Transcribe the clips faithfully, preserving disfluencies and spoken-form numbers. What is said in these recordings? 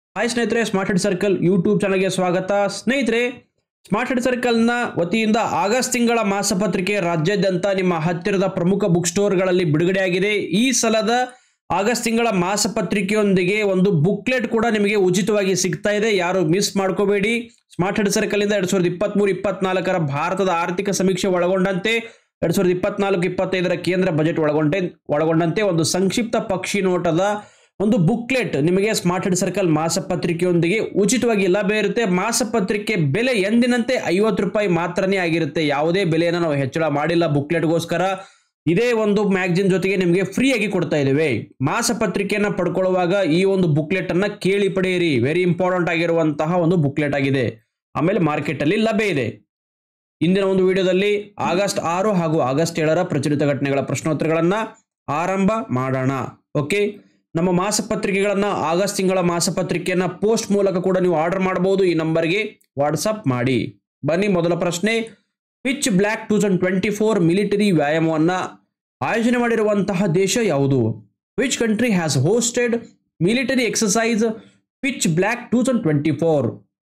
Hi ಸ್ನೇಹಿತರೆ, smart head circle YouTube ಚಾನಲ್ಗೆ ಸ್ವಾಗತ. ಸ್ನೇಹಿತರೆ, ಸ್ಮಾರ್ಟ್ ಹೆಡ್ ಸರ್ಕಲ್ನ ವತಿಯಿಂದ ಆಗಸ್ಟ್ ತಿಂಗಳ ಮಾಸಪತ್ರಿಕೆ ರಾಜ್ಯಾದ್ಯಂತ ನಿಮ್ಮ ಹತ್ತಿರದ ಪ್ರಮುಖ ಬುಕ್ ಸ್ಟೋರ್ಗಳಲ್ಲಿ ಬಿಡುಗಡೆಯಾಗಿದೆ. ಈ ಸಲದ ಆಗಸ್ಟ್ ತಿಂಗಳ ಮಾಸಪತ್ರಿಕೆಯೊಂದಿಗೆ ಒಂದು ಬುಕ್ಲೆಟ್ ಕೂಡ ನಿಮಗೆ ಉಚಿತವಾಗಿ ಸಿಗ್ತಾ ಇದೆ. ಯಾರು ಮಿಸ್ ಮಾಡ್ಕೋಬೇಡಿ. ಸ್ಮಾರ್ಟ್ ಹೆಡ್ ಸರ್ಕಲ್ ಇಂದ ಎರಡ್ ಸಾವಿರದ ಇಪ್ಪತ್ತ್ ಮೂರು ಇಪ್ಪತ್ನಾಲ್ಕರ ಭಾರತದ ಆರ್ಥಿಕ ಸಮೀಕ್ಷೆ ಒಳಗೊಂಡಂತೆ ಎರಡ್ ಸಾವಿರದ ಇಪ್ಪತ್ನಾಲ್ಕು ಇಪ್ಪತ್ತೈದರ ಕೇಂದ್ರ ಬಜೆಟ್ ಒಳಗೊಂಡೆ ಒಳಗೊಂಡಂತೆ ಒಂದು ಸಂಕ್ಷಿಪ್ತ ಪಕ್ಷಿ ನೋಟದ ಒಂದು ಬುಕ್ಲೆಟ್ ನಿಮಗೆ ಸ್ಮಾರ್ಟ್ ಹೆಡ್ ಸರ್ಕಲ್ ಮಾಸಪತ್ರಿಕೆಯೊಂದಿಗೆ ಉಚಿತವಾಗಿ ಲಭ್ಯ ಇರುತ್ತೆ. ಮಾಸಪತ್ರಿಕೆ ಬೆಲೆ ಎಂದಿನಂತೆ ಐವತ್ತು ರೂಪಾಯಿ ಮಾತ್ರನೇ ಆಗಿರುತ್ತೆ. ಯಾವುದೇ ಬೆಲೆಯನ್ನು ನಾವು ಹೆಚ್ಚಳ ಮಾಡಿಲ್ಲ ಬುಕ್ಲೆಟ್ಗೋಸ್ಕರ. ಇದೇ ಒಂದು ಮ್ಯಾಗಜಿನ್ ಜೊತೆಗೆ ನಿಮಗೆ ಫ್ರೀ ಆಗಿ ಕೊಡ್ತಾ ಇದ್ದೇವೆ. ಮಾಸಪತ್ರಿಕೆಯನ್ನ ಪಡ್ಕೊಳ್ಳುವಾಗ ಈ ಒಂದು ಬುಕ್ಲೆಟ್ ಅನ್ನ ಕೇಳಿ ಪಡೆಯಿರಿ. ವೆರಿ ಇಂಪಾರ್ಟೆಂಟ್ ಆಗಿರುವಂತಹ ಒಂದು ಬುಕ್ಲೆಟ್ ಆಗಿದೆ. ಆಮೇಲೆ ಮಾರ್ಕೆಟ್ ಅಲ್ಲಿ ಲಭ್ಯ ಇದೆ. ಇಂದಿನ ಒಂದು ವಿಡಿಯೋದಲ್ಲಿ ಆಗಸ್ಟ್ ಆರು ಹಾಗೂ ಆಗಸ್ಟ್ ಏಳರ ಪ್ರಚಲಿತ ಘಟನೆಗಳ ಪ್ರಶ್ನೋತ್ತರಗಳನ್ನ ಆರಂಭ ಮಾಡೋಣ. ಓಕೆ, ನಮ್ಮ ಮಾಸಪತ್ರಿಕೆಗಳನ್ನ ಆಗಸ್ಟ್ ತಿಂಗಳ ಮಾಸಪತ್ರಿಕೆಯನ್ನ ಪೋಸ್ಟ್ ಮೂಲಕ ಕೂಡ ನೀವು ಆರ್ಡರ್ ಮಾಡಬಹುದು. ಈ ನಂಬರ್ಗೆ ವಾಟ್ಸಪ್ ಮಾಡಿ. ಬನ್ನಿ, ಮೊದಲ ಪ್ರಶ್ನೆ. Pitch black two thousand twenty four military ವ್ಯಾಯಾಮವನ್ನ ಆಯೋಜನೆ ಮಾಡಿರುವಂತಹ ದೇಶ ಯಾವುದು? Which country has hosted military exercise pitch black two thousand twenty four?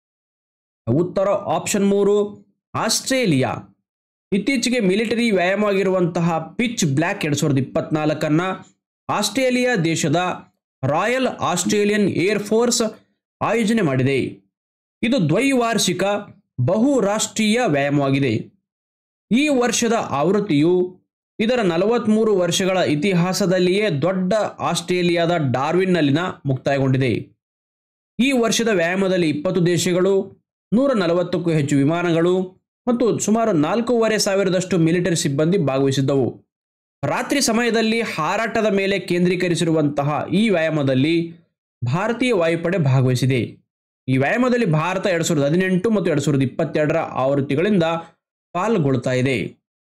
ಉತ್ತರ ಆಪ್ಷನ್ ಮೂರು, ಆಸ್ಟ್ರೇಲಿಯಾ. ಇತ್ತೀಚೆಗೆ ಮಿಲಿಟರಿ ವ್ಯಾಯಾಮ ಆಗಿರುವಂತಹ ಪಿಚ್ ಬ್ಲ್ಯಾಕ್ ಎರಡ್ ಸಾವಿರದ ಇಪ್ಪತ್ನಾಲ್ಕನ್ನ ಆಸ್ಟ್ರೇಲಿಯಾ ದೇಶದ ರಾಯಲ್ ಆಸ್ಟ್ರೇಲಿಯನ್ ಏರ್ ಫೋರ್ಸ್ ಆಯೋಜನೆ ಮಾಡಿದೆ. ಇದು ದ್ವೈವಾರ್ಷಿಕ ಬಹುರಾಷ್ಟ್ರೀಯ ವ್ಯಾಯಾಮವಾಗಿದೆ. ಈ ವರ್ಷದ ಆವೃತ್ತಿಯು ಇದರ ನಲವತ್ಮೂರು ವರ್ಷಗಳ ಇತಿಹಾಸದಲ್ಲಿಯೇ ದೊಡ್ಡ ಆಸ್ಟ್ರೇಲಿಯಾದ ಡಾರ್ವಿನ್ನಲ್ಲಿನ ಮುಕ್ತಾಯಗೊಂಡಿದೆ. ಈ ವರ್ಷದ ವ್ಯಾಯಾಮದಲ್ಲಿ ಇಪ್ಪತ್ತು ದೇಶಗಳು, ನೂರ ನಲವತ್ತಕ್ಕೂ ಹೆಚ್ಚು ವಿಮಾನಗಳು ಮತ್ತು ಸುಮಾರು ನಾಲ್ಕೂವರೆ ಸಾವಿರದಷ್ಟು ಮಿಲಿಟರಿ ಸಿಬ್ಬಂದಿ ಭಾಗವಹಿಸಿದ್ದವು. ರಾತ್ರಿ ಸಮಯದಲ್ಲಿ ಹಾರಾಟದ ಮೇಲೆ ಕೇಂದ್ರೀಕರಿಸಿರುವಂತಹ ಈ ವ್ಯಾಯಾಮದಲ್ಲಿ ಭಾರತೀಯ ವಾಯುಪಡೆ ಭಾಗವಹಿಸಿದೆ. ಈ ವ್ಯಾಯಾಮದಲ್ಲಿ ಭಾರತ ಎರಡ್ ಸಾವಿರದ ಹದಿನೆಂಟು ಮತ್ತು ಎರಡ್ ಸಾವಿರದ ಇಪ್ಪತ್ತೆರಡರ ಆವೃತ್ತಿಗಳಿಂದ ಪಾಲ್ಗೊಳ್ತಾ ಇದೆ.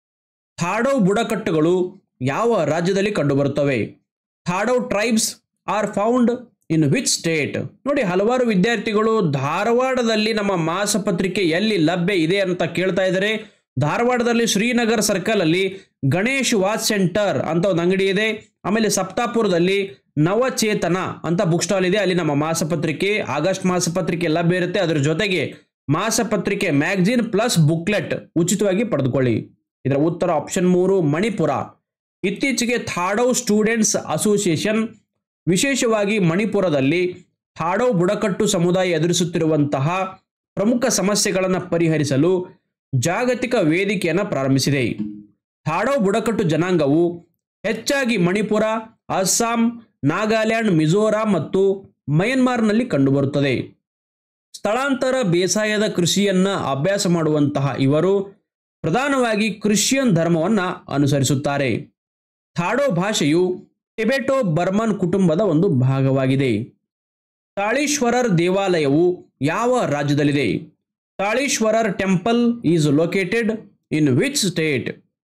ಥಾಡೋ ಬುಡಕಟ್ಟುಗಳು ಯಾವ ರಾಜ್ಯದಲ್ಲಿ ಕಂಡುಬರುತ್ತವೆ? Thadou tribes are found in which state? ನೋಡಿ, ಹಲವಾರು ವಿದ್ಯಾರ್ಥಿಗಳು ಧಾರವಾಡದಲ್ಲಿ ನಮ್ಮ ಮಾಸಪತ್ರಿಕೆ ಎಲ್ಲಿ ಲಭ್ಯ ಇದೆ ಅಂತ ಕೇಳ್ತಾ ಇದ್ದಾರೆ. ಧಾರವಾಡದಲ್ಲಿ ಶ್ರೀನಗರ್ ಸರ್ಕಲ್ ಅಲ್ಲಿ ಗಣೇಶ್ ವಾಚ್ ಸೆಂಟರ್ ಅಂತ ಒಂದು ಅಂಗಡಿ ಇದೆ. ಆಮೇಲೆ ಸಪ್ತಾಪುರದಲ್ಲಿ ನವಚೇತನ ಅಂತ ಬುಕ್ ಸ್ಟಾಲ್ ಇದೆ. ಅಲ್ಲಿ ನಮ್ಮ ಮಾಸಪತ್ರಿಕೆ ಆಗಸ್ಟ್ ಮಾಸಪತ್ರಿಕೆ ಲಭ್ಯ ಇರುತ್ತೆ. ಅದರ ಜೊತೆಗೆ ಮಾಸಪತ್ರಿಕೆ ಮ್ಯಾಗಜಿನ್ ಪ್ಲಸ್ ಬುಕ್ಲೆಟ್ ಉಚಿತವಾಗಿ ಪಡೆದುಕೊಳ್ಳಿ. ಇದರ ಉತ್ತರ ಆಪ್ಷನ್ ಮೂರು, ಮಣಿಪುರ. ಇತ್ತೀಚೆಗೆ ಥಾಡೋ ಸ್ಟೂಡೆಂಟ್ಸ್ ಅಸೋಸಿಯೇಷನ್ ವಿಶೇಷವಾಗಿ ಮಣಿಪುರದಲ್ಲಿ ಥಾಡೋ ಬುಡಕಟ್ಟು ಸಮುದಾಯ ಎದುರಿಸುತ್ತಿರುವಂತಹ ಪ್ರಮುಖ ಸಮಸ್ಯೆಗಳನ್ನು ಪರಿಹರಿಸಲು ಜಾಗತಿಕ ವೇದಿಕೆಯನ್ನು ಪ್ರಾರಂಭಿಸಿದೆ. ಥಾಡೋ ಬುಡಕಟ್ಟು ಜನಾಂಗವು ಹೆಚ್ಚಾಗಿ ಮಣಿಪುರ, ಅಸ್ಸಾಂ, ನಾಗಾಲ್ಯಾಂಡ್, ಮಿಜೋರಾಂ ಮತ್ತು ಮಯನ್ಮಾರ್ನಲ್ಲಿ ಕಂಡುಬರುತ್ತದೆ. ಸ್ಥಳಾಂತರ ಬೇಸಾಯದ ಕೃಷಿಯನ್ನ ಅಭ್ಯಾಸ ಮಾಡುವಂತಹ ಇವರು ಪ್ರಧಾನವಾಗಿ ಕ್ರಿಶ್ಚಿಯನ್ ಧರ್ಮವನ್ನ ಅನುಸರಿಸುತ್ತಾರೆ. ಥಾಡೋ ಭಾಷೆಯು ಟಿಬೆಟೋ ಬರ್ಮನ್ ಕುಟುಂಬದ ಒಂದು ಭಾಗವಾಗಿದೆ. ತಾಳೀಶ್ವರರ್ ದೇವಾಲಯವು ಯಾವ ರಾಜ್ಯದಲ್ಲಿದೆ? Thaleeswarar temple is located in which state?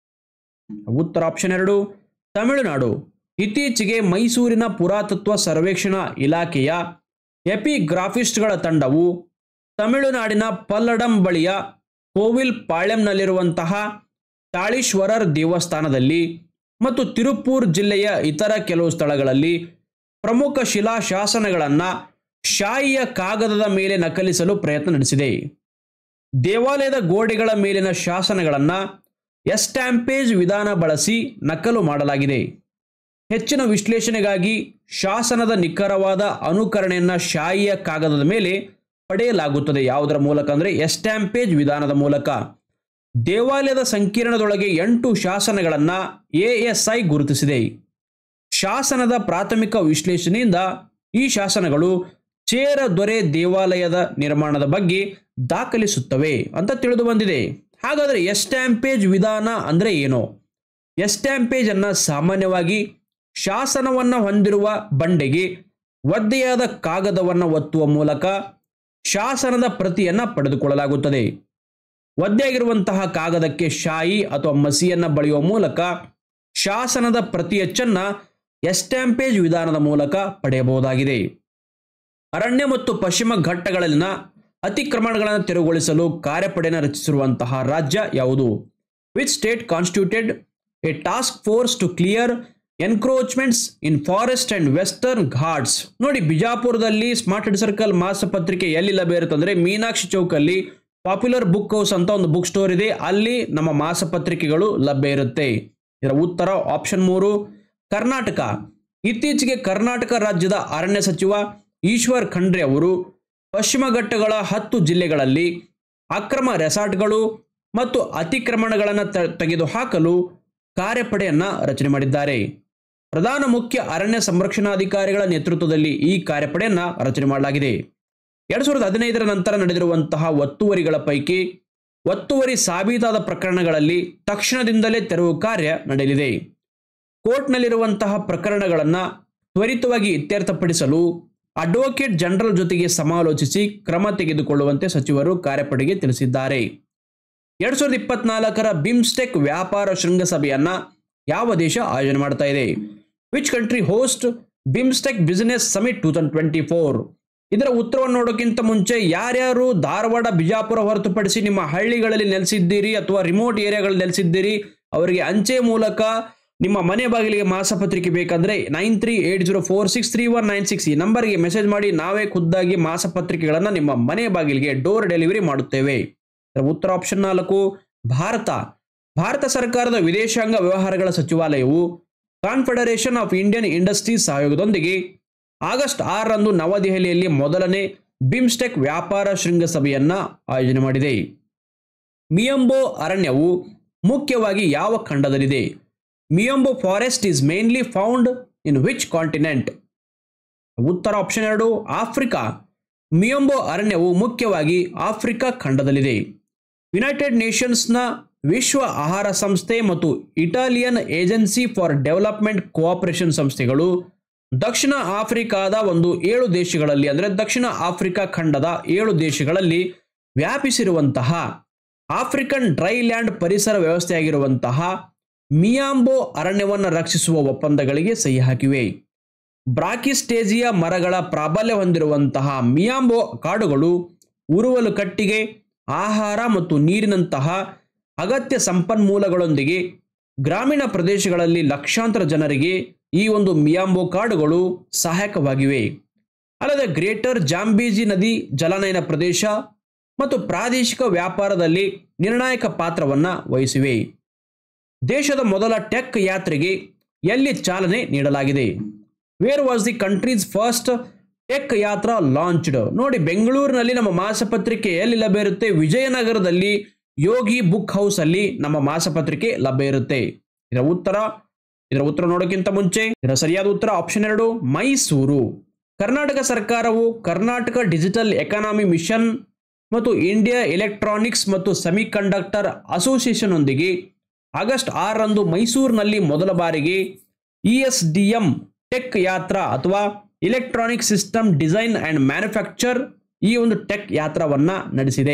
ಉತ್ತರ ಆಪ್ಷನ್ ಎರಡು, ತಮಿಳುನಾಡು. ಇತ್ತೀಚೆಗೆ ಮೈಸೂರಿನ ಪುರಾತತ್ವ ಸರ್ವೇಕ್ಷಣಾ ಇಲಾಖೆಯ ಎಪಿಗ್ರಾಫಿಸ್ಟ್ಗಳ ತಂಡವು ತಮಿಳುನಾಡಿನ ಪಲ್ಲಡಂ ಬಳಿಯ ಕೋವಿಲ್ ಪಾಳ್ಯಂನಲ್ಲಿರುವಂತಹ ತಾಳೀಶ್ವರರ್ ದೇವಸ್ಥಾನದಲ್ಲಿ ಮತ್ತು ತಿರುಪೂರ್ ಜಿಲ್ಲೆಯ ಇತರ ಕೆಲವು ಸ್ಥಳಗಳಲ್ಲಿ ಪ್ರಮುಖ ಶಿಲಾ ಶಾಸನಗಳನ್ನು ಶಾಯಿಯ ಕಾಗದದ ಮೇಲೆ ನಕಲಿಸಲು ಪ್ರಯತ್ನ ನಡೆಸಿದೆ. ದೇವಾಲಯದ ಗೋಡೆಗಳ ಮೇಲಿನ ಶಾಸನಗಳನ್ನು ಎಸ್ಟ್ಯಾಂಪೇಜ್ ವಿಧಾನ ಬಳಸಿ ನಕಲು ಮಾಡಲಾಗಿದೆ. ಹೆಚ್ಚಿನ ವಿಶ್ಲೇಷಣೆಗಾಗಿ ಶಾಸನದ ನಿಖರವಾದ ಅನುಕರಣೆಯನ್ನು ಶಾಯಿಯ ಕಾಗದದ ಮೇಲೆ ಪಡೆಯಲಾಗುತ್ತದೆ. ಯಾವುದರ ಮೂಲಕ ಅಂದರೆ ಎಸ್ಟ್ಯಾಂಪೇಜ್ ವಿಧಾನದ ಮೂಲಕ. ದೇವಾಲಯದ ಸಂಕೀರ್ಣದೊಳಗೆ ಎಂಟು ಶಾಸನಗಳನ್ನು ಎ ಎಸ್ ಐ ಗುರುತಿಸಿದೆ. ಶಾಸನದ ಪ್ರಾಥಮಿಕ ವಿಶ್ಲೇಷಣೆಯಿಂದ ಈ ಶಾಸನಗಳು ಚೇರ ದೊರೆ ದೇವಾಲಯದ ನಿರ್ಮಾಣದ ಬಗ್ಗೆ ದಾಖಲಿಸುತ್ತವೆ ಅಂತ ತಿಳಿದು ಬಂದಿದೆ. ಹಾಗಾದರೆ ಎಸ್ಟ್ಯಾಂಪೇಜ್ ವಿಧಾನ ಅಂದರೆ ಏನು? ಎಸ್ಟ್ಯಾಂಪೇಜ್ ಅನ್ನ ಸಾಮಾನ್ಯವಾಗಿ ಶಾಸನವನ್ನು ಹೊಂದಿರುವ ಬಂಡೆಗೆ ಒದ್ದೆಯಾದ ಕಾಗದವನ್ನು ಒತ್ತುವ ಮೂಲಕ ಶಾಸನದ ಪ್ರತಿಯನ್ನ ಪಡೆದುಕೊಳ್ಳಲಾಗುತ್ತದೆ. ಒದ್ದೆಯಾಗಿರುವಂತಹ ಕಾಗದಕ್ಕೆ ಶಾಯಿ ಅಥವಾ ಮಸಿಯನ್ನ ಬಳಿಯುವ ಮೂಲಕ ಶಾಸನದ ಪ್ರತಿಯಚ್ಚನ್ನ ಎಸ್ಟ್ಯಾಂಪೇಜ್ ವಿಧಾನದ ಮೂಲಕ ಪಡೆಯಬಹುದಾಗಿದೆ. ಅರಣ್ಯ ಮತ್ತು ಪಶ್ಚಿಮ ಘಟ್ಟಗಳಲ್ಲಿನ ಅತಿಕ್ರಮಣಗಳನ್ನು ತೆರವುಗೊಳಿಸಲು ಕಾರ್ಯಪಡೆಯನ್ನು ರಚಿಸಿರುವಂತಹ ರಾಜ್ಯ ಯಾವುದು? Which state constituted a task force to clear encroachments in forest and western ghats. ನೋಡಿ, ಬಿಜಾಪುರದಲ್ಲಿ ಸ್ಮಾರ್ಟ್ ಸಿಟಿ ಸರ್ಕಲ್ ಮಾಸಪತ್ರಿಕೆ ಎಲ್ಲಿ ಲಭ್ಯ ಇರುತ್ತೆ ಅಂದ್ರೆ ಮೀನಾಕ್ಷಿ ಚೌಕಲ್ಲಿ ಪಾಪ್ಯುಲರ್ ಬುಕ್ ಹೌಸ್ ಅಂತ ಒಂದು ಬುಕ್ ಸ್ಟೋರ್ ಇದೆ, ಅಲ್ಲಿ ನಮ್ಮ ಮಾಸಪತ್ರಿಕೆಗಳು ಲಭ್ಯ ಇರುತ್ತೆ. ಇದರ ಉತ್ತರ ಆಪ್ಷನ್ ಮೂರು ಕರ್ನಾಟಕ. ಇತ್ತೀಚೆಗೆ ಕರ್ನಾಟಕ ರಾಜ್ಯದ ಅರಣ್ಯ ಸಚಿವ ಈಶ್ವರ್ ಖಂಡ್ರೆ ಅವರು ಪಶ್ಚಿಮ ಘಟ್ಟಗಳ ಹತ್ತು ಜಿಲ್ಲೆಗಳಲ್ಲಿ ಅಕ್ರಮ ರೆಸಾರ್ಟ್ಗಳು ಮತ್ತು ಅತಿಕ್ರಮಣಗಳನ್ನು ತೆಗೆದುಹಾಕಲು ಕಾರ್ಯಪಡೆಯನ್ನ ರಚನೆ ಮಾಡಿದ್ದಾರೆ. ಪ್ರಧಾನ ಮುಖ್ಯ ಅರಣ್ಯ ಸಂರಕ್ಷಣಾಧಿಕಾರಿಗಳ ನೇತೃತ್ವದಲ್ಲಿ ಈ ಕಾರ್ಯಪಡೆಯನ್ನ ರಚನೆ ಮಾಡಲಾಗಿದೆ. ಎರಡ್ ಸಾವಿರದ ಹದಿನೈದರ ನಂತರ ನಡೆದಿರುವಂತಹ ಒತ್ತುವರಿಗಳ ಪೈಕಿ ಒತ್ತುವರಿ ಸಾಬೀತಾದ ಪ್ರಕರಣಗಳಲ್ಲಿ ತಕ್ಷಣದಿಂದಲೇ ತೆರವು ಕಾರ್ಯ ನಡೆಯಲಿದೆ. ಕೋರ್ಟ್ನಲ್ಲಿರುವಂತಹ ಪ್ರಕರಣಗಳನ್ನು ತ್ವರಿತವಾಗಿ ಇತ್ಯರ್ಥಪಡಿಸಲು ಅಡ್ವೊಕೇಟ್ ಜನರಲ್ ಜೊತೆಗೆ ಸಮಾಲೋಚಿಸಿ ಕ್ರಮ ತೆಗೆದುಕೊಳ್ಳುವಂತೆ ಸಚಿವರು ಕಾರ್ಯಪಡೆಗೆ ತಿಳಿಸಿದ್ದಾರೆ. ಎರಡ್ ಸಾವಿರದ ಇಪ್ಪತ್ನಾಲ್ಕರ ಬಿಮ್ಸ್ಟೆಕ್ ವ್ಯಾಪಾರ ಶೃಂಗಸಭೆಯನ್ನ ಯಾವ ದೇಶ ಆಯೋಜನೆ ಮಾಡ್ತಾ ಇದೆ? Which country host BIMSTEC business summit two thousand twenty four? ಇದರ ಉತ್ತರವನ್ನು ನೋಡೋಕ್ಕಿಂತ ಮುಂಚೆ ಯಾರ್ಯಾರು ಧಾರವಾಡ, ಬಿಜಾಪುರ ಹೊರತುಪಡಿಸಿ ನಿಮ್ಮ ಹಳ್ಳಿಗಳಲ್ಲಿ ನೆಲೆಸಿದ್ದೀರಿ ಅಥವಾ ರಿಮೋಟ್ ಏರಿಯಾಗಳಲ್ಲಿ ನೆಲೆಸಿದ್ದೀರಿ, ಅವರಿಗೆ ಅಂಚೆ ಮೂಲಕ ನಿಮ್ಮ ಮನೆ ಬಾಗಿಲಿಗೆ ಮಾಸಪತ್ರಿಕೆ ಬೇಕಂದ್ರೆ nine three eight zero four six three one nine six ಈ ನಂಬರ್ಗೆ ಮೆಸೇಜ್ ಮಾಡಿ, ನಾವೇ ಖುದ್ದಾಗಿ ಮಾಸಪತ್ರಿಕೆಗಳನ್ನು ನಿಮ್ಮ ಮನೆ ಬಾಗಿಲಿಗೆ ಡೋರ್ ಡೆಲಿವರಿ ಮಾಡುತ್ತೇವೆ. ಉತ್ತರ ಆಪ್ಷನ್ ನಾಲ್ಕು ಭಾರತ. ಭಾರತ ಸರ್ಕಾರದ ವಿದೇಶಾಂಗ ವ್ಯವಹಾರಗಳ ಸಚಿವಾಲಯವು ಕಾನ್ಫೆಡರೇಷನ್ ಆಫ್ ಇಂಡಿಯನ್ ಇಂಡಸ್ಟ್ರೀಸ್ ಸಹಯೋಗದೊಂದಿಗೆ ಆಗಸ್ಟ್ ಆರರಂದು ನವದೆಹಲಿಯಲ್ಲಿ ಮೊದಲನೇ ಬಿಮ್ಸ್ಟೆಕ್ ವ್ಯಾಪಾರ ಶೃಂಗಸಭೆಯನ್ನ ಆಯೋಜನೆ ಮಾಡಿದೆ. ಮಿಯಂಬೋ ಅರಣ್ಯವು ಮುಖ್ಯವಾಗಿ ಯಾವ ಖಂಡದಲ್ಲಿದೆ? Miombo forest is mainly found in which continent? ಉತ್ತರ ಆಪ್ಷನ್ ಎರಡು ಆಫ್ರಿಕಾ. ಮಿಯಂಬೋ ಅರಣ್ಯವು ಮುಖ್ಯವಾಗಿ ಆಫ್ರಿಕಾ ಖಂಡದಲ್ಲಿದೆ. ಯುನೈಟೆಡ್ ನೇಷನ್ಸ್ನ ವಿಶ್ವ ಆಹಾರ ಸಂಸ್ಥೆ ಮತ್ತು Italian agency for development cooperation ಸಂಸ್ಥೆಗಳು ದಕ್ಷಿಣ ಆಫ್ರಿಕಾದ ಒಂದು ಏಳು ದೇಶಗಳಲ್ಲಿ ಅಂದರೆ ದಕ್ಷಿಣ ಆಫ್ರಿಕಾ ಖಂಡದ ಏಳು ದೇಶಗಳಲ್ಲಿ ವ್ಯಾಪಿಸಿರುವಂತಹ ಆಫ್ರಿಕನ್ ಡ್ರೈಲ್ಯಾಂಡ್ ಪರಿಸರ ವ್ಯವಸ್ಥೆಯಾಗಿರುವಂತಹ ಮಿಯಾಂಬೋ ಅರಣ್ಯವನ್ನು ರಕ್ಷಿಸುವ ಒಪ್ಪಂದಗಳಿಗೆ ಸಹಿ ಹಾಕಿವೆ. ಬ್ರಾಕಿಸ್ಟೇಜಿಯಾ ಮರಗಳ ಪ್ರಾಬಲ್ಯ ಹೊಂದಿರುವಂತಹ ಮಿಯಾಂಬೋ ಕಾಡುಗಳು ಉರುವಲು ಕಟ್ಟಿಗೆ, ಆಹಾರ ಮತ್ತು ನೀರಿನಂತಹ ಅಗತ್ಯ ಸಂಪನ್ಮೂಲಗಳೊಂದಿಗೆ ಗ್ರಾಮೀಣ ಪ್ರದೇಶಗಳಲ್ಲಿ ಲಕ್ಷಾಂತರ ಜನರಿಗೆ ಈ ಒಂದು ಮಿಯಾಂಬೋ ಕಾಡುಗಳು ಸಹಾಯಕವಾಗಿವೆ. ಅಲ್ಲದೆ ಗ್ರೇಟರ್ ಜಾಂಬೀಜಿ ನದಿ ಜಲನಯನ ಪ್ರದೇಶ ಮತ್ತು ಪ್ರಾದೇಶಿಕ ವ್ಯಾಪಾರದಲ್ಲಿ ನಿರ್ಣಾಯಕ ಪಾತ್ರವನ್ನ ವಹಿಸಿವೆ. ದೇಶದ ಮೊದಲ ಟೆಕ್ ಯಾತ್ರೆಗೆ ಎಲ್ಲಿ ಚಾಲನೆ ನೀಡಲಾಗಿದೆ? Where was the country's first tech yatra launched? ನೋಡಿ, ಬೆಂಗಳೂರಿನಲ್ಲಿ ನಮ್ಮ ಮಾಸಪತ್ರಿಕೆ ಎಲ್ಲಿ ಲಭ್ಯ ಇರುತ್ತೆ? ವಿಜಯನಗರದಲ್ಲಿ ಯೋಗಿ ಬುಕ್ ಹೌಸ್ ಅಲ್ಲಿ ನಮ್ಮ ಮಾಸಪತ್ರಿಕೆ ಲಭ್ಯ ಇರುತ್ತೆ. ಇದರ ಉತ್ತರ ಇದರ ಉತ್ತರ ನೋಡೋಕ್ಕಿಂತ ಮುಂಚೆ ಇದರ ಸರಿಯಾದ ಉತ್ತರ ಆಪ್ಷನ್ ಎರಡು ಮೈಸೂರು. ಕರ್ನಾಟಕ ಸರ್ಕಾರವು ಕರ್ನಾಟಕ ಡಿಜಿಟಲ್ ಎಕಾನಮಿ ಮಿಷನ್ ಮತ್ತು ಇಂಡಿಯಾ ಎಲೆಕ್ಟ್ರಾನಿಕ್ಸ್ ಮತ್ತು ಸೆಮಿಕಂಡಕ್ಟರ್ ಅಸೋಸಿಯೇಷನ್ ಒಂದಿಗೆ ಆಗಸ್ಟ್ ಆರರಂದು ಮೈಸೂರಿನಲ್ಲಿ ಮೊದಲ ಬಾರಿಗೆ E S D M tech yatra ಅಥವಾ electronic system design and manufacture ಈ ಒಂದು ಟೆಕ್ ಯಾತ್ರಾವನ್ನ ನಡೆಸಿದೆ.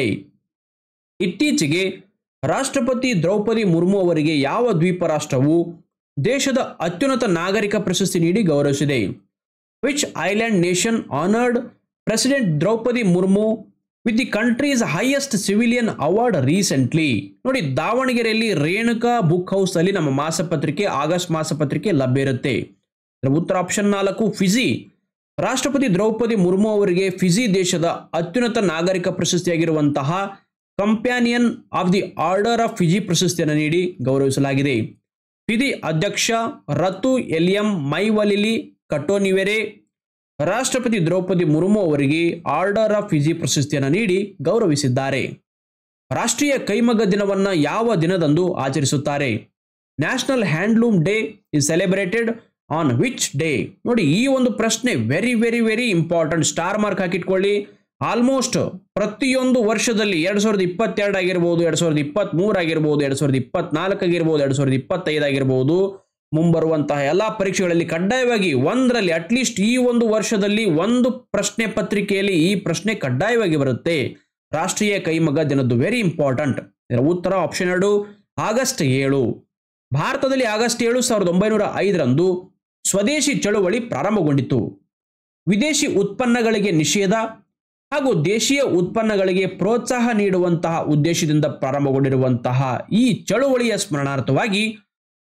ಇತ್ತೀಚೆಗೆ ರಾಷ್ಟ್ರಪತಿ ದ್ರೌಪದಿ ಮುರ್ಮು ಅವರಿಗೆ ಯಾವ ದ್ವೀಪ ರಾಷ್ಟ್ರವು ದೇಶದ ಅತ್ಯುನ್ನತ ನಾಗರಿಕ ಪ್ರಶಸ್ತಿ ನೀಡಿ ಗೌರವಿಸಿದೆ? Which island nation honoured president Droupadi Murmu with the country's highest civilian award recently? ನೋಡಿ, ದಾವಣಗೆರೆಯಲ್ಲಿ ರೇಣುಕಾ ಬುಕ್ ಹೌಸ್ ಅಲ್ಲಿ ನಮ್ಮ ಮಾಸಪತ್ರಿಕೆ ಆಗಸ್ಟ್ ಮಾಸಪತ್ರಿಕೆ ಲಭ್ಯ ಇರುತ್ತೆ. ಉತ್ತರ ಆಪ್ಷನ್ ನಾಲ್ಕು ಫಿಜಿ. ರಾಷ್ಟ್ರಪತಿ ದ್ರೌಪದಿ ಮುರ್ಮು ಅವರಿಗೆ ಫಿಜಿ ದೇಶದ ಅತ್ಯುನ್ನತ ನಾಗರಿಕ ಪ್ರಶಸ್ತಿಯಾಗಿರುವಂತಹ companion of the order of Fiji ಪ್ರಶಸ್ತಿಯನ್ನು ನೀಡಿ ಗೌರವಿಸಲಾಗಿದೆ. ಫಿಜಿ ಅಧ್ಯಕ್ಷ ರತು ಎಲಿಯಂ ಮೈವಲಿಲಿ ಕಟೋನಿವೆರೆ ರಾಷ್ಟ್ರಪತಿ ದ್ರೌಪದಿ ಮುರ್ಮು ಅವರಿಗೆ ಆರ್ಡರ್ ಆಫ್ ಫಿಜಿ ಪ್ರಶಸ್ತಿಯನ್ನು ನೀಡಿ ಗೌರವಿಸಿದ್ದಾರೆ. ರಾಷ್ಟ್ರೀಯ ಕೈಮಗ್ಗ ದಿನವನ್ನು ಯಾವ ದಿನದಂದು ಆಚರಿಸುತ್ತಾರೆ? National handloom day is celebrated on which day? ನೋಡಿ, ಈ ಒಂದು ಪ್ರಶ್ನೆ very very very important. Star mark ಹಾಕಿಟ್ಕೊಳ್ಳಿ. ಆಲ್ಮೋಸ್ಟ್ ಪ್ರತಿಯೊಂದು ವರ್ಷದಲ್ಲಿ ಎರಡ್ ಸಾವಿರದ ಇಪ್ಪತ್ತೆರಡು ಆಗಿರ್ಬೋದು, ಎರಡ್ ಸಾವಿರದ ಇಪ್ಪತ್ತ್ ಮೂರು ಆಗಿರ್ಬೋದು, ಎರಡ್ ಸಾವಿರದ ಇಪ್ಪತ್ನಾಲ್ಕು ಆಗಿರ್ಬೋದು, ಎರಡ್ ಸಾವಿರದ ಇಪ್ಪತ್ತೈದು ಆಗಿರ್ಬೋದು, ಮುಂಬರುವಂತಹ ಎಲ್ಲಾ ಪರೀಕ್ಷೆಗಳಲ್ಲಿ ಕಡ್ಡಾಯವಾಗಿ ಒಂದರಲ್ಲಿ ಅಟ್ಲೀಸ್ಟ್ ಈ ಒಂದು ವರ್ಷದಲ್ಲಿ ಒಂದು ಪ್ರಶ್ನೆ ಪತ್ರಿಕೆಯಲ್ಲಿ ಈ ಪ್ರಶ್ನೆ ಕಡ್ಡಾಯವಾಗಿ ಬರುತ್ತೆ. ರಾಷ್ಟ್ರೀಯ ಕೈಮಗ್ಗ ದಿನದ್ದು ವೆರಿ ಇಂಪಾರ್ಟೆಂಟ್. ಇದರ ಉತ್ತರ ಆಪ್ಷನ್ ಎರಡು ಆಗಸ್ಟ್ ಏಳು. ಭಾರತದಲ್ಲಿ ಆಗಸ್ಟ್ ಏಳು ಸಾವಿರದ ಒಂಬೈನೂರ ಐದರಂದು ಸ್ವದೇಶಿ ಚಳುವಳಿ ಪ್ರಾರಂಭಗೊಂಡಿತು. ವಿದೇಶಿ ಉತ್ಪನ್ನಗಳಿಗೆ ನಿಷೇಧ ಹಾಗೂ ದೇಶೀಯ ಉತ್ಪನ್ನಗಳಿಗೆ ಪ್ರೋತ್ಸಾಹ ನೀಡುವಂತಹ ಉದ್ದೇಶದಿಂದ ಪ್ರಾರಂಭಗೊಂಡಿರುವಂತಹ ಈ ಚಳುವಳಿಯ ಸ್ಮರಣಾರ್ಥವಾಗಿ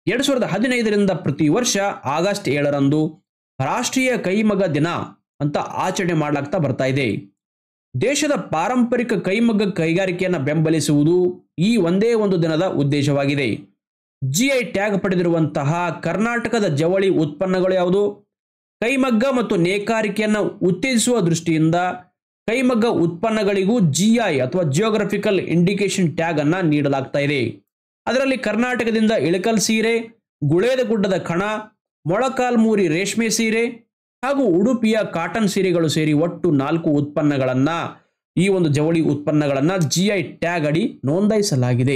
ಎರಡ್ ಸಾವಿರದ ಹದಿನೈದರಿಂದ ಪ್ರತಿ ವರ್ಷ ಆಗಸ್ಟ್ ಏಳರಂದು ರಾಷ್ಟ್ರೀಯ ಕೈಮಗ್ಗ ದಿನ ಅಂತ ಆಚರಣೆ ಮಾಡಲಾಗ್ತಾ ಬರ್ತಾ ಇದೆ. ದೇಶದ ಪಾರಂಪರಿಕ ಕೈಮಗ್ಗ ಕೈಗಾರಿಕೆಯನ್ನು ಬೆಂಬಲಿಸುವುದು ಈ ಒಂದೇ ಒಂದು ದಿನದ ಉದ್ದೇಶವಾಗಿದೆ. ಜಿಐ ಟ್ಯಾಗ್ ಪಡೆದಿರುವಂತಹ ಕರ್ನಾಟಕದ ಜವಳಿ ಉತ್ಪನ್ನಗಳು ಯಾವುದು? ಕೈಮಗ್ಗ ಮತ್ತು ನೇಕಾರಿಕೆಯನ್ನು ಉತ್ತೇಜಿಸುವ ದೃಷ್ಟಿಯಿಂದ ಕೈಮಗ್ಗ ಉತ್ಪನ್ನಗಳಿಗೂ ಜಿಐ ಅಥವಾ ಜಿಯೋಗ್ರಫಿಕಲ್ ಇಂಡಿಕೇಶನ್ ಟ್ಯಾಗ್ ಅನ್ನ ನೀಡಲಾಗ್ತಾ ಇದೆ. ಅದರಲ್ಲಿ ಕರ್ನಾಟಕದಿಂದ ಇಳಕಲ್ ಸೀರೆ, ಗುಳೇದ ಗುಡ್ಡದ ಕಣ, ಮೊಳಕಾಲ್ಮೂರಿ ರೇಷ್ಮೆ ಸೀರೆ ಹಾಗೂ ಉಡುಪಿಯ ಕಾಟನ್ ಸೀರೆಗಳು ಸೇರಿ ಒಟ್ಟು ನಾಲ್ಕು ಉತ್ಪನ್ನಗಳನ್ನ ಈ ಒಂದು ಜವಳಿ ಉತ್ಪನ್ನಗಳನ್ನ ಜಿಐ ಟ್ಯಾಗ್ ಅಡಿ ನೋಂದಾಯಿಸಲಾಗಿದೆ.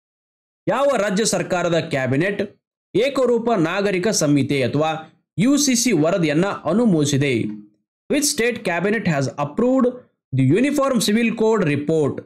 ಯಾವ ರಾಜ್ಯ ಸರ್ಕಾರದ ಕ್ಯಾಬಿನೆಟ್ ಏಕರೂಪ ನಾಗರಿಕ ಸಂಹಿತೆ ಅಥವಾ ಯುಸಿಸಿ ವರದಿಯನ್ನ ಅನುಮೋದಿಸಿದೆ? Which state cabinet has approved the uniform civil code report?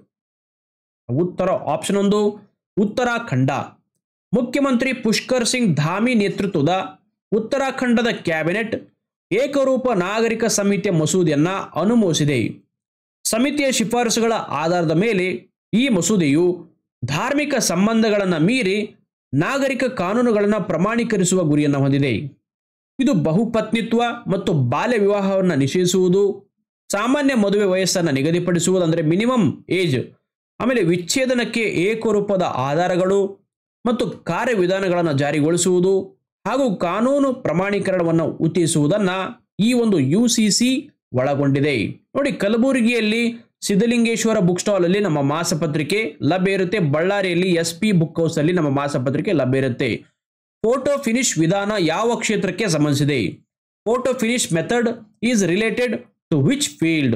ಉತ್ತರ ಆಪ್ಷನ್ ಒಂದು ಉತ್ತರಾಖಂಡ. ಮುಖ್ಯಮಂತ್ರಿ ಪುಷ್ಕರ್ ಸಿಂಗ್ ಧಾಮಿ ನೇತೃತ್ವದ ಉತ್ತರಾಖಂಡದ ಕ್ಯಾಬಿನೆಟ್ ಏಕರೂಪ ನಾಗರಿಕ ಸಂಹಿತೆ ಮಸೂದೆಯನ್ನ ಅನುಮೋದಿಸಿದೆ. ಸಮಿತಿಯ ಶಿಫಾರಸುಗಳ ಆಧಾರದ ಮೇಲೆ ಈ ಮಸೂದೆಯು ಧಾರ್ಮಿಕ ಸಂಬಂಧಗಳನ್ನು ಮೀರಿ ನಾಗರಿಕ ಕಾನೂನುಗಳನ್ನು ಪ್ರಮಾಣೀಕರಿಸುವ ಗುರಿಯನ್ನು ಹೊಂದಿದೆ. ಇದು ಬಹುಪತ್ನಿತ್ವ ಮತ್ತು ಬಾಲ್ಯ ವಿವಾಹವನ್ನು ನಿಷೇಧಿಸುವುದು, ಸಾಮಾನ್ಯ ಮದುವೆ ವಯಸ್ಸನ್ನು ನಿಗದಿಪಡಿಸುವುದು ಅಂದರೆ ಮಿನಿಮಮ್ ಏಜ್, ಆಮೇಲೆ ವಿಚ್ಛೇದನಕ್ಕೆ ಏಕರೂಪದ ಆಧಾರಗಳು ಮತ್ತು ಕಾರ್ಯವಿಧಾನಗಳನ್ನು ಜಾರಿಗೊಳಿಸುವುದು ಹಾಗೂ ಕಾನೂನು ಪ್ರಮಾಣೀಕರಣವನ್ನು ಉತ್ತೇಜಿಸುವುದನ್ನು ಈ ಒಂದು ಯುಸಿಸಿ ಒಳಗೊಂಡಿದೆ. ನೋಡಿ, ಕಲಬುರಗಿಯಲ್ಲಿ ಸಿದ್ಧಲಿಂಗೇಶ್ವರ ಬುಕ್ ಸ್ಟಾಲ್ ಅಲ್ಲಿ ನಮ್ಮ ಮಾಸಪತ್ರಿಕೆ ಲಭ್ಯ ಇರುತ್ತೆ. ಬಳ್ಳಾರಿಯಲ್ಲಿ ಎಸ್ ಪಿ ಬುಕ್ ಹೌಸ್ ಅಲ್ಲಿ ನಮ್ಮ ಮಾಸಪತ್ರಿಕೆ ಲಭ್ಯ ಇರುತ್ತೆ. ಫೋಟೋ ಫಿನಿಶ್ ವಿಧಾನ ಯಾವ ಕ್ಷೇತ್ರಕ್ಕೆ ಸಂಬಂಧಿಸಿದೆ? Photo finish method is related to which field?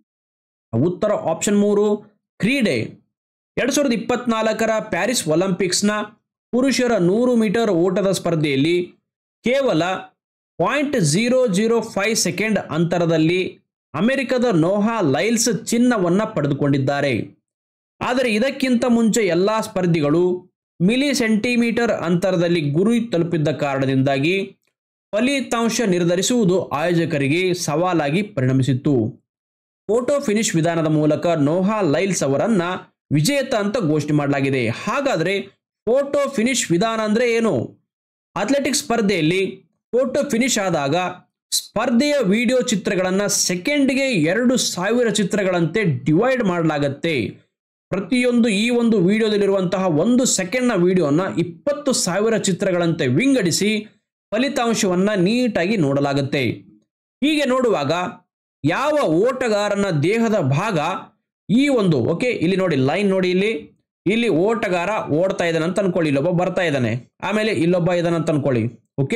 ಉತ್ತರ ಆಪ್ಷನ್ ಮೂರು ಕ್ರೀಡೆ. ಎರಡ್ ಸಾವಿರದ ಇಪ್ಪತ್ನಾಲ್ಕರ ಪ್ಯಾರಿಸ್ ಒಲಿಂಪಿಕ್ಸ್ನ ಪುರುಷರ ನೂರು ಮೀಟರ್ ಓಟದ ಸ್ಪರ್ಧೆಯಲ್ಲಿ ಕೇವಲ point zero zero five second ಅಂತರದಲ್ಲಿ ಅಮೆರಿಕದ ನೋಹಾ ಲೈಲ್ಸ್ ಚಿನ್ನವನ್ನು ಪಡೆದುಕೊಂಡಿದ್ದಾರೆ. ಆದರೆ ಇದಕ್ಕಿಂತ ಮುಂಚೆ ಎಲ್ಲಾ ಸ್ಪರ್ಧಿಗಳು ಮಿಲಿ ಸೆಂಟಿಮೀಟರ್ ಅಂತರದಲ್ಲಿ ಗುರಿ ತಲುಪಿದ್ದ ಕಾರಣದಿಂದಾಗಿ ಫಲಿತಾಂಶ ನಿರ್ಧರಿಸುವುದು ಆಯೋಜಕರಿಗೆ ಸವಾಲಾಗಿ ಪರಿಣಮಿಸಿತ್ತು. ಫೋಟೋ ಫಿನಿಶ್ ವಿಧಾನದ ಮೂಲಕ ನೋಹಾ ಲೈಲ್ಸ್ ಅವರನ್ನ ವಿಜೇತ ಅಂತ ಘೋಷಣೆ ಮಾಡಲಾಗಿದೆ. ಹಾಗಾದ್ರೆ ಫೋಟೋ ಫಿನಿಶ್ ವಿಧಾನ ಅಂದ್ರೆ ಏನು? ಅಥ್ಲೆಟಿಕ್ಸ್ ಸ್ಪರ್ಧೆಯಲ್ಲಿ ಫೋಟೋ ಫಿನಿಶ್ ಆದಾಗ ಸ್ಪರ್ಧೆಯ ವಿಡಿಯೋ ಚಿತ್ರಗಳನ್ನು ಸೆಕೆಂಡ್ಗೆ ಎರಡು ಸಾವಿರ ಚಿತ್ರಗಳಂತೆ ಡಿವೈಡ್ ಮಾಡಲಾಗುತ್ತೆ. ಪ್ರತಿಯೊಂದು ಈ ಒಂದು ವಿಡಿಯೋದಲ್ಲಿರುವಂತಹ ಒಂದು ಸೆಕೆಂಡ್ನ ವಿಡಿಯೋನ ಇಪ್ಪತ್ತು ಸಾವಿರ ಚಿತ್ರಗಳಂತೆ ವಿಂಗಡಿಸಿ ಫಲಿತಾಂಶವನ್ನ ನೀಟಾಗಿ ನೋಡಲಾಗುತ್ತೆ. ಹೀಗೆ ನೋಡುವಾಗ ಯಾವ ಓಟಗಾರನ ದೇಹದ ಭಾಗ ಈ ಒಂದು ಓಕೆ ಇಲ್ಲಿ ನೋಡಿ ಲೈನ್ ನೋಡಿ, ಇಲ್ಲಿ ಇಲ್ಲಿ ಓಟಗಾರ ಓಡ್ತಾ ಇದ್ದಾನೆ ಅಂತ ಅನ್ಕೊಳ್ಳಿ, ಇಲ್ಲೊಬ್ಬ ಬರ್ತಾ ಇದ್ದಾನೆ, ಆಮೇಲೆ ಇಲ್ಲೊಬ್ಬ ಇದ್ದಾನೆ ಅಂತ ಅನ್ಕೊಳ್ಳಿ. ಓಕೆ,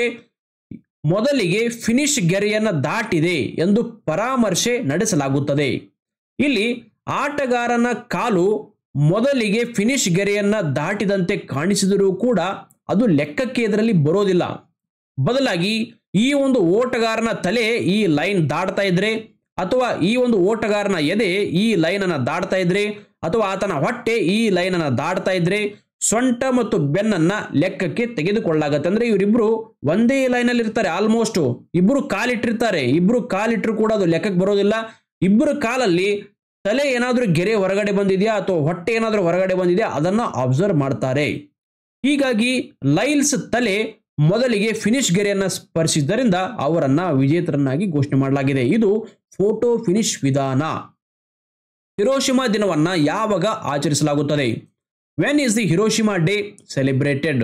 ಮೊದಲಿಗೆ ಫಿನಿಶ್ ಗೆರೆಯನ್ನು ದಾಟಿದೆ ಎಂದು ಪರಾಮರ್ಶೆ ನಡೆಸಲಾಗುತ್ತದೆ. ಇಲ್ಲಿ ಆಟಗಾರನ ಕಾಲು ಮೊದಲಿಗೆ ಫಿನಿಶ್ ಗೆರೆಯನ್ನ ದಾಟಿದಂತೆ ಕಾಣಿಸಿದರೂ ಕೂಡ ಅದು ಲೆಕ್ಕಕ್ಕೆ ಇದರಲ್ಲಿ ಬರೋದಿಲ್ಲ. ಬದಲಾಗಿ ಈ ಒಂದು ಓಟಗಾರನ ತಲೆ ಈ ಲೈನ್ ದಾಟ್ತಾ ಇದ್ರೆ ಅಥವಾ ಈ ಒಂದು ಓಟಗಾರನ ಎದೆ ಈ ಲೈನ್ ಅನ್ನ ದಾಟ್ತಾ ಇದ್ರೆ ಅಥವಾ ಆತನ ಹೊಟ್ಟೆ ಈ ಲೈನ್ ಅನ್ನ ದಾಟ್ತಾ ಇದ್ರೆ ಸೊಂಟ ಮತ್ತು ಬೆನ್ನನ್ನ ಲೆಕ್ಕಕ್ಕೆ ತೆಗೆದುಕೊಳ್ಳಲಾಗತ್ತೆ. ಅಂದ್ರೆ ಇವರಿಬ್ರು ಒಂದೇ ಲೈನ್ ಅಲ್ಲಿ ಇರ್ತಾರೆ, ಆಲ್ಮೋಸ್ಟ್ ಇಬ್ರು ಕಾಲಿಟ್ಟಿರ್ತಾರೆ, ಇಬ್ರು ಕಾಲಿಟ್ಟರು ಕೂಡ ಅದು ಲೆಕ್ಕಕ್ಕೆ ಬರೋದಿಲ್ಲ. ಇಬ್ಬರು ಕಾಲಲ್ಲಿ ತಲೆ ಏನಾದ್ರೂ ಗೆರೆ ಹೊರಗಡೆ ಬಂದಿದೆಯಾ ಅಥವಾ ಹೊಟ್ಟೆ ಏನಾದ್ರೂ ಹೊರಗಡೆ ಬಂದಿದೆಯಾ ಅದನ್ನ ಅಬ್ಸರ್ವ್ ಮಾಡ್ತಾರೆ. ಹೀಗಾಗಿ ಲೈಲ್ಸ್ ತಲೆ ಮೊದಲಿಗೆ ಫಿನಿಶ್ ಗೆರೆಯನ್ನ ಸ್ಪರ್ಶಿಸಿದ್ದರಿಂದ ಅವರನ್ನ ವಿಜೇತರನ್ನಾಗಿ ಘೋಷಣೆ ಮಾಡಲಾಗಿದೆ. ಇದು ಫೋಟೋ ಫಿನಿಶ್ ವಿಧಾನ. ಹಿರೋಶಿಮಾ ದಿನವನ್ನ ಯಾವಾಗ ಆಚರಿಸಲಾಗುತ್ತದೆ? When is the Hiroshima day celebrated?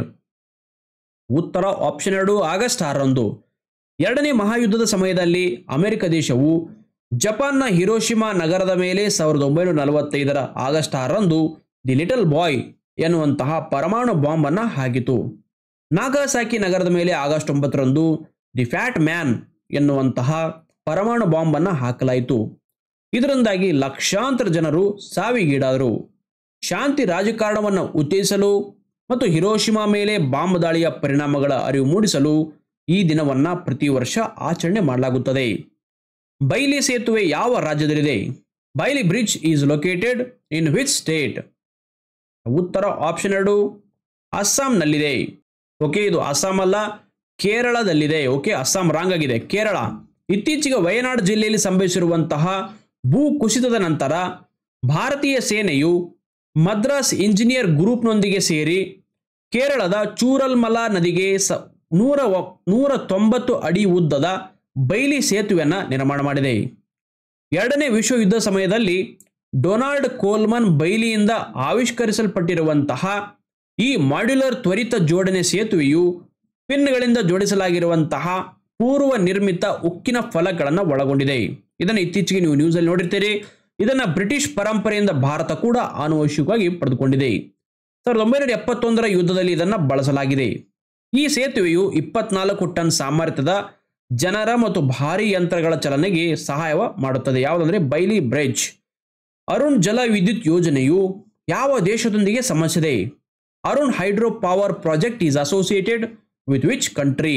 ಉತ್ತರ ಆಪ್ಷನ್ ಎರಡು ಆಗಸ್ಟ್ ಆರರಂದು. ಎರಡನೇ ಮಹಾಯುದ್ಧದ ಸಮಯದಲ್ಲಿ ಅಮೆರಿಕ ದೇಶವು ಜಪಾನ್ನ ಹಿರೋಶಿಮಾ ನಗರದ ಮೇಲೆ ಸಾವಿರದ ಒಂಬೈನೂರ ನಲವತ್ತೈದರ ಆಗಸ್ಟ್ ಆರರಂದು ದಿ ಲಿಟಲ್ ಬಾಯ್ ಎನ್ನುವಂತಹ ಪರಮಾಣು ಬಾಂಬ್ ಅನ್ನ ಹಾಕಿತು. ನಾಗಾಸಾಕಿ ನಗರದ ಮೇಲೆ ಆಗಸ್ಟ್ ಒಂಬತ್ತರಂದು ದಿ ಫ್ಯಾಟ್ ಮ್ಯಾನ್ ಎನ್ನುವಂತಹ ಪರಮಾಣು ಬಾಂಬ್ ಅನ್ನ ಹಾಕಲಾಯಿತು. ಇದರಿಂದಾಗಿ ಲಕ್ಷಾಂತರ ಜನರು ಸಾವಿಗೀಡಾದರು. ಶಾಂತಿ ರಾಜಕಾರಣವನ್ನು ಉತ್ತೇಜಿಸಲು ಮತ್ತು ಹಿರೋಶಿಮಾ ಮೇಲೆ ಬಾಂಬ್ ದಾಳಿಯ ಪರಿಣಾಮಗಳ ಅರಿವು ಮೂಡಿಸಲು ಈ ದಿನವನ್ನ ಪ್ರತಿ ವರ್ಷ ಆಚರಣೆ ಮಾಡಲಾಗುತ್ತದೆ. ಬೈಲಿ ಸೇತುವೆ ಯಾವ ರಾಜ್ಯದಲ್ಲಿದೆ? Bailey bridge is located in which state? ಉತ್ತರ ಆಪ್ಷನ್ ಎರಡು ಅಸ್ಸಾಂನಲ್ಲಿದೆ. ಓಕೆ, ಇದು ಅಸ್ಸಾಂ ಅಲ್ಲ, ಕೇರಳದಲ್ಲಿದೆ. ಓಕೆ, ಅಸ್ಸಾಂ ರಾಂಗ್ ಆಗಿದೆ, ಕೇರಳ. ಇತ್ತೀಚೆಗೆ ವಯನಾಡ್ ಜಿಲ್ಲೆಯಲ್ಲಿ ಸಂಭವಿಸಿರುವಂತಹ ಭೂ ಕುಸಿತದ ನಂತರ ಭಾರತೀಯ ಸೇನೆಯು ಮದ್ರಾಸ್ ಇಂಜಿನಿಯರ್ ಗ್ರೂಪ್ನೊಂದಿಗೆ ಸೇರಿ ಕೇರಳದ ಚೂರಲ್ಮಲ ನದಿಗೆ ಸ ನೂರ ನೂರ ತೊಂಬತ್ತು ಅಡಿ ಉದ್ದದ ಬೈಲಿ ಸೇತುವೆಯನ್ನು ನಿರ್ಮಾಣ ಮಾಡಿದೆ. ಎರಡನೇ ವಿಶ್ವ ಯುದ್ಧ ಸಮಯದಲ್ಲಿ ಡೊನಾಲ್ಡ್ ಕೋಲ್ಮನ್ ಬೈಲಿಯಿಂದ ಆವಿಷ್ಕರಿಸಲ್ಪಟ್ಟಿರುವಂತಹ ಈ ಮಾಡ್ಯುಲರ್ ತ್ವರಿತ ಜೋಡಣೆ ಸೇತುವೆಯು ಪಿನ್ಗಳಿಂದ ಜೋಡಿಸಲಾಗಿರುವಂತಹ ಪೂರ್ವ ನಿರ್ಮಿತ ಉಕ್ಕಿನ ಫಲಕಗಳನ್ನು ಒಳಗೊಂಡಿದೆ. ಇದನ್ನು ಇತ್ತೀಚೆಗೆ ನೀವು ನ್ಯೂಸಲ್ಲಿ ನೋಡಿರ್ತೀರಿ. ಇದನ್ನು ಬ್ರಿಟಿಷ್ ಪರಂಪರೆಯಿಂದ ಭಾರತ ಕೂಡ ಆನುವಂಶಿಕವಾಗಿ ಪಡೆದುಕೊಂಡಿದೆ. ಸಾವಿರದ ಒಂಬೈನೂರ ಎಪ್ಪತ್ತೊಂದರ ಯುದ್ಧದಲ್ಲಿ ಇದನ್ನು ಬಳಸಲಾಗಿದೆ. ಈ ಸೇತುವೆಯು ಇಪ್ಪತ್ನಾಲ್ಕು ಟನ್ ಸಾಮರ್ಥ್ಯದ ಜನರ ಮತ್ತು ಭಾರೀ ಯಂತ್ರಗಳ ಚಲನೆಗೆ ಸಹಾಯ ಮಾಡುತ್ತದೆ. ಯಾವುದಂದ್ರೆ ಬೈಲಿ ಬ್ರಿಡ್ಜ್. ಅರುಣ್ ಜಲ ವಿದ್ಯುತ್ ಯೋಜನೆಯು ಯಾವ ದೇಶದೊಂದಿಗೆ ಸಂಬಂಧಿಸಿದೆ? Arun hydro power project is associated with which country?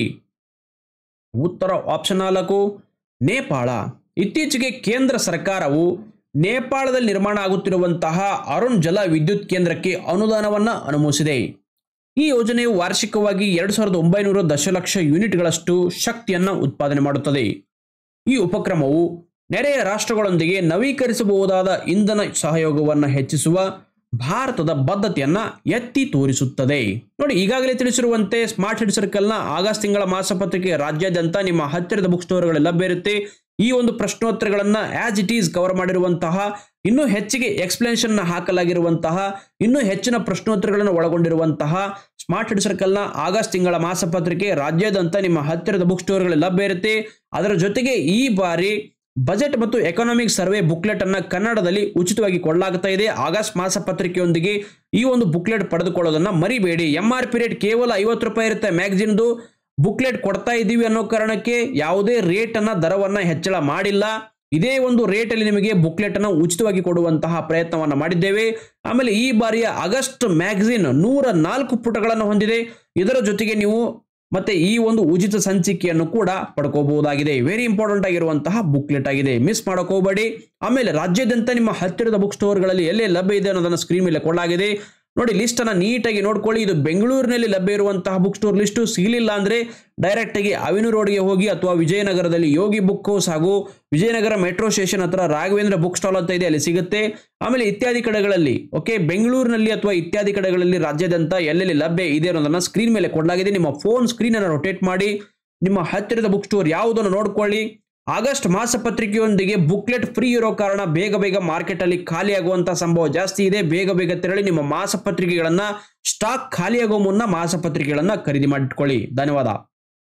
ಉತ್ತರ ಆಪ್ಷನ್ ನಾಲ್ಕು ನೇಪಾಳ. ಇತ್ತೀಚೆಗೆ ಕೇಂದ್ರ ಸರ್ಕಾರವು ನೇಪಾಳದಲ್ಲಿ ನಿರ್ಮಾಣ ಆಗುತ್ತಿರುವಂತಹ ಅರುಣ್ ಜಲ ವಿದ್ಯುತ್ ಕೇಂದ್ರಕ್ಕೆ ಅನುದಾನವನ್ನು ಅನುಮೋದಿಸಿದೆ. ಈ ಯೋಜನೆಯು ವಾರ್ಷಿಕವಾಗಿ ಎರಡು ಸಾವಿರದ ಒಂಬೈನೂರು ದಶಲಕ್ಷ ಯೂನಿಟ್ಗಳಷ್ಟು ಶಕ್ತಿಯನ್ನು ಉತ್ಪಾದನೆ ಮಾಡುತ್ತದೆ. ಈ ಉಪಕ್ರಮವು ನೆರೆಯ ರಾಷ್ಟ್ರಗಳೊಂದಿಗೆ ನವೀಕರಿಸಬಹುದಾದ ಇಂಧನ ಸಹಯೋಗವನ್ನು ಹೆಚ್ಚಿಸುವ ಭಾರತದ ಬದ್ಧತೆಯನ್ನು ಎತ್ತಿ ತೋರಿಸುತ್ತದೆ. ನೋಡಿ, ಈಗಾಗಲೇ ತಿಳಿಸಿರುವಂತೆ ಸ್ಮಾರ್ಟ್ ಸಿಟಿ ಸರ್ಕಲ್ನ ಆಗಸ್ಟ್ ತಿಂಗಳ ಮಾಸಪತ್ರಿಕೆ ರಾಜ್ಯಾದ್ಯಂತ ನಿಮ್ಮ ಹತ್ತಿರದ ಬುಕ್ ಸ್ಟೋರ್ಗಳಲ್ಲಿ ಲಭ್ಯ ಇರುತ್ತೆ. ಈ ಒಂದು ಪ್ರಶ್ನೋತ್ತರಗಳನ್ನು ಆಸ್ ಇಟ್ ಈಸ್ ಕವರ್ ಮಾಡಿರುವಂತಹ, ಇನ್ನೂ ಹೆಚ್ಚಿಗೆ ಎಕ್ಸ್ಪ್ಲನೇಷನ್ ಹಾಕಲಾಗಿರುವಂತಹ, ಇನ್ನೂ ಹೆಚ್ಚಿನ ಪ್ರಶ್ನೋತ್ತರಗಳನ್ನು ಒಳಗೊಂಡಿರುವಂತಹ ಸ್ಮಾರ್ಟ್ ಸಿಟಿ ಸರ್ಕಲ್ನ ಆಗಸ್ಟ್ ತಿಂಗಳ ಮಾಸಪತ್ರಿಕೆ ರಾಜ್ಯಾದ್ಯಂತ ನಿಮ್ಮ ಹತ್ತಿರದ ಬುಕ್ ಸ್ಟೋರ್ಗಳಲ್ಲಿ ಲಭ್ಯ ಇರುತ್ತೆ. ಅದರ ಜೊತೆಗೆ ಈ ಬಾರಿ ಬಜೆಟ್ ಮತ್ತು ಎಕನಾಮಿಕ್ ಸರ್ವೆ ಬುಕ್ಲೆಟ್ ಅನ್ನ ಕನ್ನಡದಲ್ಲಿ ಉಚಿತವಾಗಿ ಕೊಡಲಾಗ್ತಾ ಇದೆ. ಆಗಸ್ಟ್ ಮಾಸ ಪತ್ರಿಕೆಯೊಂದಿಗೆ ಈ ಒಂದು ಬುಕ್ಲೆಟ್ ಪಡೆದುಕೊಳ್ಳೋದನ್ನ ಮರಿಬೇಡಿ. ಎಂ ಆರ್ ಪಿ ರೇಟ್ ಕೇವಲ ಐವತ್ತು ರೂಪಾಯಿ ಇರುತ್ತೆ. ಮ್ಯಾಗಜಿನ್ದು ಬುಕ್ಲೆಟ್ ಕೊಡ್ತಾ ಇದ್ದೀವಿ ಅನ್ನೋ ಕಾರಣಕ್ಕೆ ಯಾವುದೇ ರೇಟ್ ಅನ್ನ ದರವನ್ನ ಹೆಚ್ಚಳ ಮಾಡಿಲ್ಲ. ಇದೇ ಒಂದು ರೇಟ್ ಅಲ್ಲಿ ನಿಮಗೆ ಬುಕ್ಲೆಟ್ ಅನ್ನು ಉಚಿತವಾಗಿ ಕೊಡುವಂತಹ ಪ್ರಯತ್ನವನ್ನ ಮಾಡಿದ್ದೇವೆ. ಆಮೇಲೆ ಈ ಬಾರಿಯ ಆಗಸ್ಟ್ ಮ್ಯಾಗಜಿನ್ ನೂರ ನಾಲ್ಕು ಪುಟಗಳನ್ನು ಹೊಂದಿದೆ. ಇದರ ಜೊತೆಗೆ ನೀವು ಮತ್ತೆ ಈ ಒಂದು ಉಚಿತ ಸಂಚಿಕೆಯನ್ನು ಕೂಡ ಪಡ್ಕೋಬಹುದಾಗಿದೆ. ವೆರಿ ಇಂಪಾರ್ಟೆಂಟ್ ಆಗಿರುವಂತಹ ಬುಕ್ಲೆಟ್ ಆಗಿದೆ, ಮಿಸ್ ಮಾಡಕ್ ಹೋಗಬೇಡಿ. ಆಮೇಲೆ ರಾಜ್ಯಾದ್ಯಂತ ನಿಮ್ಮ ಹತ್ತಿರದ ಬುಕ್ ಸ್ಟೋರ್ಗಳಲ್ಲಿ ಎಲ್ಲೇ ಲಭ್ಯ ಇದೆ ಅನ್ನೋದನ್ನ ಸ್ಕ್ರೀನ್ ಮೇಲೆ ಕೊಡಲಾಗಿದೆ. ನೋಡಿ, ಲಿಸ್ಟ್ ಅನ್ನ ನೀಟಾಗಿ ನೋಡ್ಕೊಳ್ಳಿ. ಇದು ಬೆಂಗಳೂರಿನಲ್ಲಿ ಲಭ್ಯ ಇರುವಂತಹ ಬುಕ್ ಸ್ಟೋರ್ ಲಿಸ್ಟ್. ಸಿಗಲಿಲ್ಲ ಅಂದ್ರೆ ಡೈರೆಕ್ಟ್ ಆಗಿ ಅವಿನು ರೋಡ್ಗೆ ಹೋಗಿ ಅಥವಾ ವಿಜಯನಗರದಲ್ಲಿ ಯೋಗಿ ಬುಕ್ ಹೌಸ್ ಹಾಗೂ ವಿಜಯನಗರ ಮೆಟ್ರೋ ಸ್ಟೇಷನ್ ಹತ್ರ ರಾಘವೇಂದ್ರ ಬುಕ್ ಸ್ಟಾಲ್ ಅಂತ ಇದೆ, ಅಲ್ಲಿ ಸಿಗುತ್ತೆ. ಆಮೇಲೆ ಇತ್ಯಾದಿ ಕಡೆಗಳಲ್ಲಿ ಓಕೆ ಬೆಂಗಳೂರಿನಲ್ಲಿ ಅಥವಾ ಇತ್ಯಾದಿ ಕಡೆಗಳಲ್ಲಿ ರಾಜ್ಯಾದ್ಯಂತ ಎಲ್ಲೆಲ್ಲಿ ಲಭ್ಯ ಇದೆ ಅನ್ನೋದನ್ನ ಸ್ಕ್ರೀನ್ ಮೇಲೆ ಕೊಡಲಾಗಿದೆ. ನಿಮ್ಮ ಫೋನ್ ಸ್ಕ್ರೀನ್ ಅನ್ನು ರೊಟೇಟ್ ಮಾಡಿ ನಿಮ್ಮ ಹತ್ತಿರದ ಬುಕ್ ಸ್ಟೋರ್ ಯಾವುದನ್ನು ನೋಡ್ಕೊಳ್ಳಿ. ಆಗಸ್ಟ್ ಮಾಸ ಪತ್ರಿಕೆಯೊಂದಿಗೆ ಬುಕ್ಲೆಟ್ ಫ್ರೀ ಇರೋ ಕಾರಣ ಬೇಗ ಬೇಗ ಮಾರ್ಕೆಟ್ ಅಲ್ಲಿ ಖಾಲಿ ಆಗುವಂತಹ ಸಂಭವ ಜಾಸ್ತಿ ಇದೆ. ಬೇಗ ಬೇಗ ತೆರಳಿ ನಿಮ್ಮ ಮಾಸ ಪತ್ರಿಕೆಗಳನ್ನ ಸ್ಟಾಕ್ ಖಾಲಿಯಾಗುವ ಮುನ್ನ ಮಾಸ ಪತ್ರಿಕೆಗಳನ್ನ ಖರೀದಿ ಮಾಡಿಟ್ಕೊಳ್ಳಿ. ಧನ್ಯವಾದ.